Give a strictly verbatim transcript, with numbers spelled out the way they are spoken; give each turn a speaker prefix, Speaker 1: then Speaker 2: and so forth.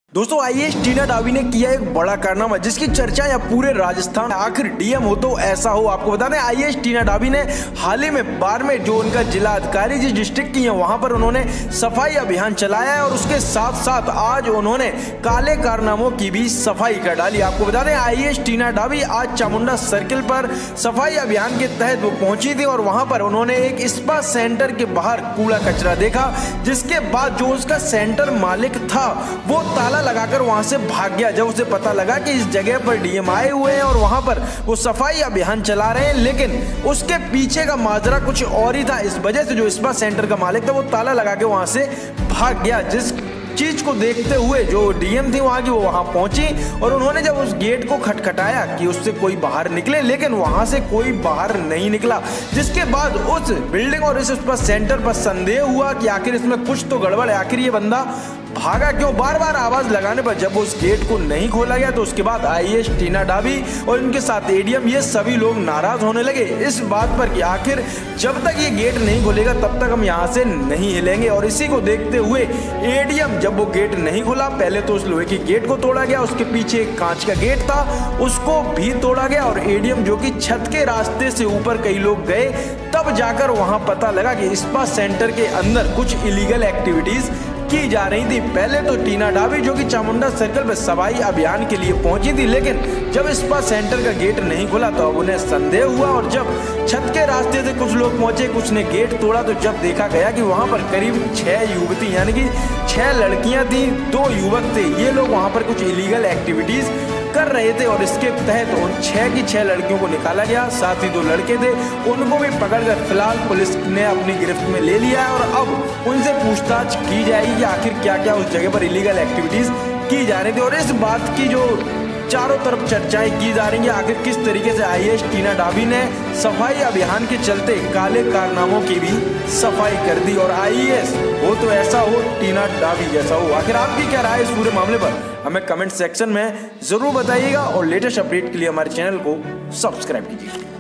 Speaker 1: दोस्तों आईएएस टीना डावी ने किया एक बड़ा कारनामा जिसकी चर्चा या पूरे राजस्थान, आखिर डीएम हो तो ऐसा हो। आपको बता दें आईएएस टीना डावी ने हाल ही में बाड़मेर जो उनका जिला अधिकारी जिस डिस्ट्रिक्ट की है वहां पर उन्होंने सफाई अभियान चलाया है और उसके साथ साथ आज उन्होंने काले कारनामों की भी सफाई कर डाली। आपको बता दें आईएएस टीना डावी आज चामुंडा सर्किल पर सफाई अभियान के तहत वो पहुंची थी और वहां पर उन्होंने एक स्पा सेंटर के बाहर कूड़ा कचरा देखा, जिसके बाद जो उसका सेंटर मालिक था वो ताला लगाकर वहां से भाग गया। जब उसे पता लगा कि इस जगह पर डीएम आए हुए हैं और वहां पर वो सफाई अभियान चला रहे हैं, लेकिन उसके पीछे का माजरा कुछ और ही था। इस वजह से जो स्पा सेंटर का मालिक था वो ताला लगा के वहां से भाग गया। जिस चीज को देखते हुए जो डीएम थी वहां की वो वहां पहुंची और उन्होंने जब उस गेट को खटखटाया कि उससे कोई बाहर निकले, लेकिन वहां से कोई बाहर नहीं निकला। जिसके बाद उस बिल्डिंग और इस स्पा सेंटर पर संदेह हुआ कि आखिर इसमें कुछ तो गड़बड़ है, आखिर ये बंदा भागा क्यों। बार बार आवाज लगाने पर जब उस गेट को नहीं खोला गया तो उसके बाद आईएएस टीना डावी और उनके साथ एडीएम ये सभी लोग नाराज होने लगे इस बात पर कि आखिर जब तक ये गेट नहीं खोलेगा तब तक हम यहाँ से नहीं हिलेंगे। और इसी को देखते हुए एडीएम जब वो गेट नहीं खोला, पहले तो उस लोहे के गेट को तोड़ा गया, उसके पीछे एक कांच का गेट था उसको भी तोड़ा गया और एडीएम जो कि छत के रास्ते से ऊपर कई लोग गए, तब जाकर वहां पता लगा कि स्पा सेंटर के अंदर कुछ इलीगल एक्टिविटीज की जा रही थी। पहले तो टीना डावी जो कि चामुंडा सर्कल पर सफाई अभियान के लिए पहुंची थी, लेकिन जब स्पा सेंटर का गेट नहीं खुला तो अब उन्हें संदेह हुआ और जब छत के रास्ते से कुछ लोग पहुंचे, कुछ ने गेट तोड़ा, तो जब देखा गया कि वहां पर करीब छह युवती यानी कि छह लड़कियां थी, दो युवक थे, ये लोग वहां पर कुछ इलीगल एक्टिविटीज कर रहे थे और इसके तहत उन छह की छह लड़कियों को निकाला गया। साथ ही दो लड़के थे उनको भी पकड़कर फिलहाल पुलिस ने अपनी गिरफ्त में ले लिया है और अब उनसे पूछताछ की जाएगी कि आखिर क्या क्या उस जगह पर इलीगल एक्टिविटीज की जा रही थी। और इस बात की जो चारों तरफ चर्चाएं की जा रही है आखिर किस तरीके से आईएएस टीना डावी ने सफाई अभियान के चलते काले कारनामों की भी सफाई कर दी और आईएएस हो तो ऐसा हो, टीना डावी जैसा हो। आखिर आपकी क्या राय है इस पूरे मामले पर हमें कमेंट सेक्शन में जरूर बताइएगा और लेटेस्ट अपडेट के लिए हमारे चैनल को सब्सक्राइब कीजिए।